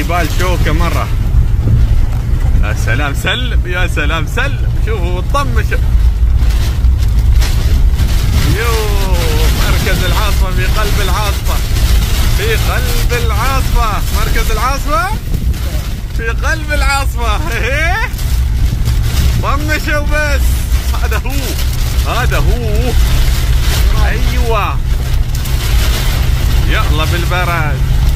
يبال شوكة مرة. يا سلام سلم، يا سلام سلم، شوفوا طمش. يو مركز العاصفة في قلب العاصفة، في قلب العاصفة، مركز العاصفة في قلب العاصفة. طمشوا بس، هذا هو، هذا هو. ايوه يلا بالبرد.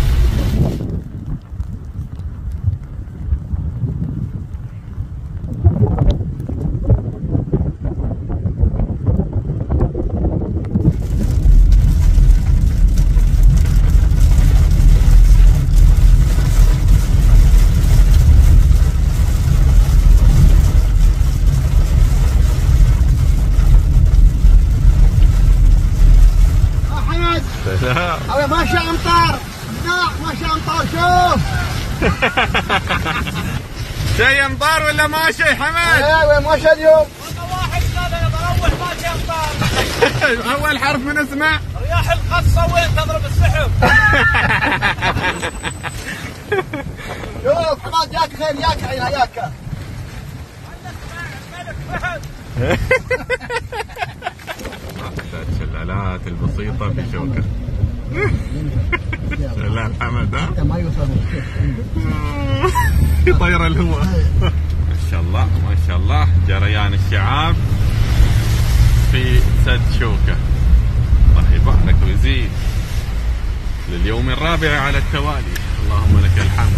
أوي ماشي أمطار، لا ماشي أمطار. شوف شي امطار ولا ماشي حمد؟ ايوه ماشي اليوم. والله واحد قال انا بروح ماشي امطار. اول حرف من اسمه رياح القصه وين تضرب السحب. شوف حماد ياك خير، ياك عينها ياك. الملك فهد. الشلالات البسيطة في شوكة. شلال حمد ها؟ ما يوصل يطير الهواء. ما شاء الله ما شاء الله، جريان الشعاب في سد شوكة. الله يبارك ويزيد لليوم الرابع على التوالي. اللهم لك الحمد.